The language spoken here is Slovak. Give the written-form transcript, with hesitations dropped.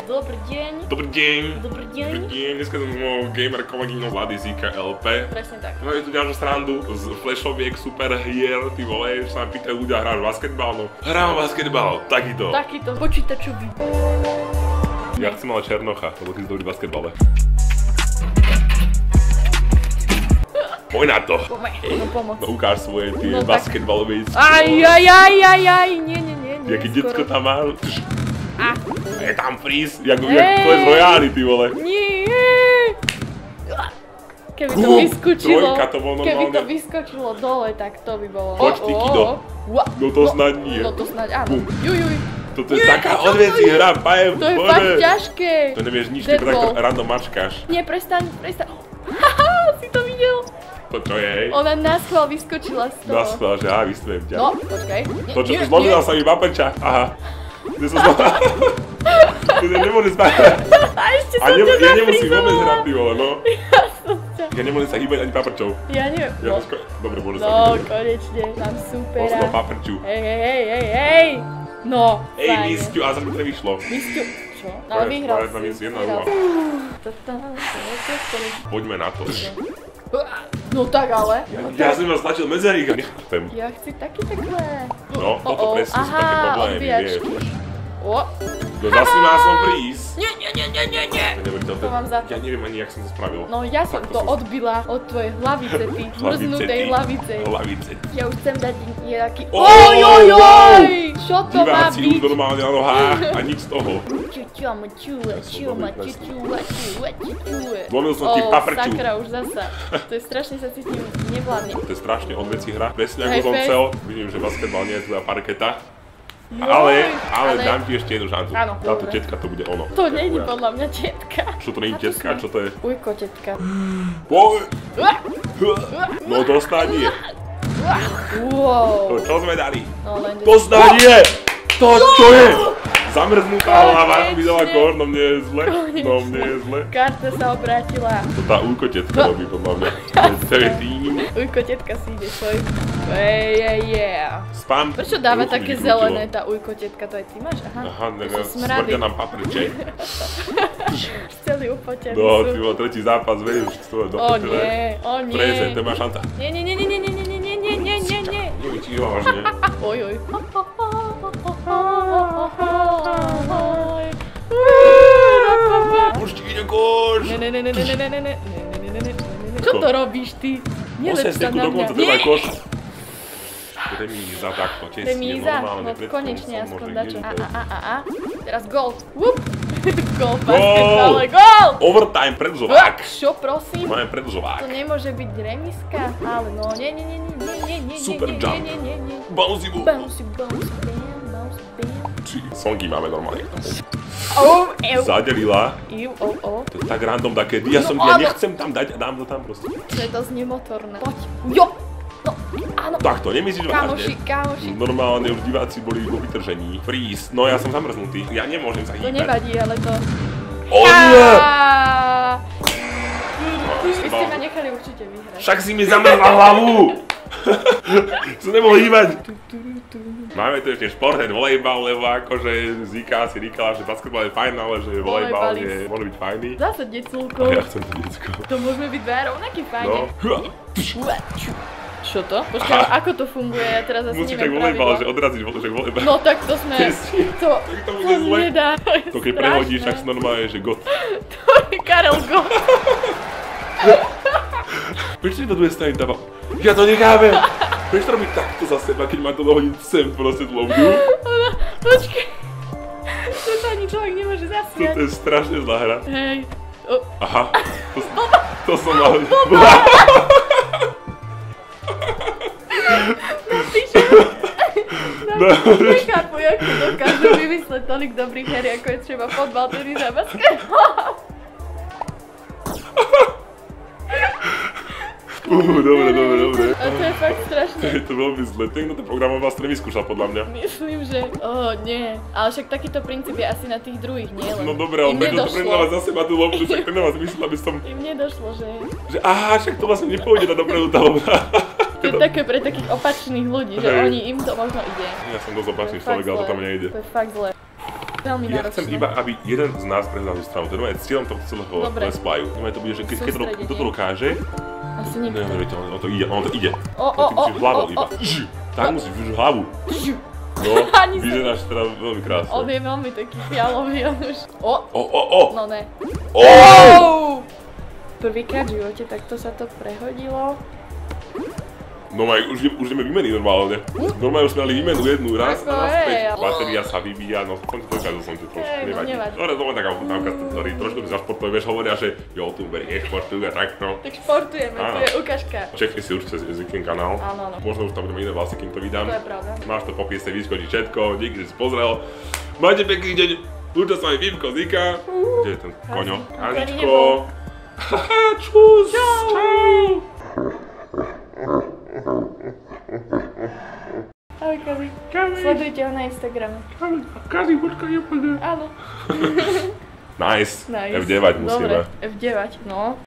Dobrý deň. Dobrý deň. Dobrý deň. Dobrý deň. Dneska som mojou gamer kolegyňou Vlady Zika LP. Presne tak. Máme tu ďalšiu srandu z flashoviek, super hier, ty vole, že sa ma pýtajú ľudia, hráš basketbal? No, hrám basketbal, takýto. Takýto, počítačový. Ja chcem ale Černocha, lebo ty si dobrý v basketbale. Poď na to. No pomoc. No ukáž svoje tie No, basketbalové skills. Aj, nie. Jaký detsko tam má? A. Je tam freeze, jak to je z Royály, ty vole. Nie. Keby to vyskočilo, Trojka to bolo keby to normálne. vyskočilo dole, tak to by bolo. Poď ty, Kido. No to snáď nie. No to snáď áno. Bum. Juj. Toto je taká odvecí hra, pajem, To je fakt ťažké. To nevieš nič, ty takto random mačkáš. Nie, prestaň. Haha, si to videl? To čo je, hej? Ona naschvál vyskočila z toho. Naschvál, že ja vystujem ťa. No, počkaj. To čo, zlomila sa mi paprča, aha. Ty som zlomila. Ty sa nemôže spať. A ešte som ťa Ja nemusím vôbec zafrizovala. hrať, ty vole, no. Ja som ťa. Ja nemôžem sa hýbať ani paprčou. Ja neviem. Ja som dobre, môže sa No, hýbať. konečne, mám supera. Oslo paprču. Hej. No, Ej, fajne. misťu, a sa mi to nevyšlo. Misťu. Čo? Ale vyhral si. Poďme na to. No tak ale. Ja som vás tlačil medzerík a nechápem. Ja chci taky takhle. No, toto presne sú také problémy, vieš. O. No zase má som prísť. Nie. To mám za to. Ja neviem ani, jak som to spravil. No ja som to odbila od tvojej hlavice, ty zmrznutej hlavice. Hlavice. Ja už chcem dať nejaký... Oj! Čo to má Diváci už byť? normálne na nohách a nič z toho. Zlomil som ti paprču. Sakra, už zasa. To je strašne sa cítim nevládne. To je strašne odveci hra. Presne ako Hej, som fest. chcel. Vidím, že basketbal nie je tvoja parketa. Ale dám ti ešte jednu šancu. Áno, Táto dobre. tetka to bude ono. To nie je podľa mňa tetka. Čo to nie je tetka? Čo to je? Ujko, tetka. Poď! No to snáď nie. Wow. To čo sme dali? No len... To snáď nie! To čo je? Zamrznutá hlava, videla kor, no mne je zle. No mne je zle. Karta sa obrátila. To tá Ujko tetka robí podľa mňa. To je tým. Ujko, tetka si ide svoj. Yeah. Spam. Prečo dáva Ruku mi také vykrútilo. zelené tá Ujko, tetka? To aj ty máš? Aha, To sú smrady. smrdia nám papriče. Celý upotený No, sú. ty bol tretí zápas, vieš, to je do O prdele. nie, o nie. Prezent, to má šanca. Nie. Nevyčího vážne. Oj. Už ti ide koš. Ne. Čo to robíš ty? Neleď sa na mňa. dokonca to je koš. Remíza takto, tesne, Remíza? normálne. No konečne som aspoň môže dačo. jedno. Teraz gól. Gól v basketbale. Gól! Overtime, predlžovák. Čo prosím? Máme predlžovák. To nemôže byť remiska, ale no nie. Super jump. Bouncy ball. Bouncy bam. Songy máme normálne. Oh, Zadelila. Oh. To je tak random takedy. Ja nechcem tam dať a dám to tam proste. To je to znie motorné. Poď. Jo! No, áno. Tak to nemyslíš vážne? Kamoši. Normálne už diváci boli vo vytržení. Freeze. No ja som zamrznutý. Ja nemôžem sa To hýbať. nevadí, ale to... O nie! Vy ste ma nechali určite vyhrať. Však si mi zamrzla hlavu! Som nemohol hýbať. Máme tu ešte šport, ten volejbal, lebo akože Zika si říkala, že basketbal je fajn, ale že volejbal môže byť fajný. Zase deculko. A ja chcem to decko. To môžeme byť dva rovnaký fajne. No. Čo to? Počkaj, ale ako to funguje? Ja teraz asi Musíš tak neviem volejbal, že pravidlo. odrazíš volejbal. No tak to sme... To bude zle. nedá. To keď prehodíš, tak si normálne, že got. To je Karel Gott. Prečo to druhé strany dáva? Ja to nechápem! Prečo to robiť takto za seba, keď má to dohodiť sem proste tú lobdu? Počkaj. To sa ani človek nemôže zasmiať. To je strašne zlá hra. Hej. Aha, to som mal... Nechápu, ako dokážu vymysleť tolik dobrých her, ako je třeba fotbal, tenis a basketbal. Dobre. A to je fakt strašné. Je to veľmi zle. Ten, kto to programoval, to nevyskúšal podľa mňa. Myslím, že... nie. Ale však takýto princíp je asi na tých druhých, nie len. No dobre, ale Im prečo to nedošlo. predávať za seba tú lobdu, však to nemá zmysel, aby som... Im nedošlo, že... Že aha, však to vlastne nepôjde na dopredu tá lobda. To je také pre takých opačných ľudí, že Hej. oni im to možno ide. Ja som dosť opačný To je fakt človek, ale to zlé. tam nejde. To je fakt zle. Veľmi Ja chcem náročné. iba, aby jeden z nás prehľadal tú stravu. To je cieľom tohto celého let's playu. To bude, že keď to dokáže, Asi nikto. ono to ide. Ty O, musíš hlavou iba. Tak musíš už hlavu. No, Ani sa- vyzeráš teda veľmi krásne. On je veľmi taký fialový, on už... No ne. Prvýkrát v živote takto sa to prehodilo. No už ideme výmeny normálne. Normálne už sme mali výmenu jednu raz Ako a naspäť. je, ale- Batéria sa vyvíja, no som ti trošku, nevadí. nevadí. No to len taká poznámka, ktorí trošku zašportujú, vieš, hovoria, že youtuberi nešportujú a tak, no. Tak športujeme, to je ukážka. Čekni si určite Zikin kanál. Áno. Možno už tam budeme iné vlastne, kým to vydám. To je pravda. Máš to popísť, vyskočí všetko, díky, že si pozrel. Majte pekný deň, lúča sa mi Vívko, Zika. Kde je ten koňo? Aničko. Haha, čus. Čau. Ahoj, Kazi. Sledujte ho na Instagrame. Kazi, počkaj, Áno. Nice. F9 musíme. Dobre, F9, no.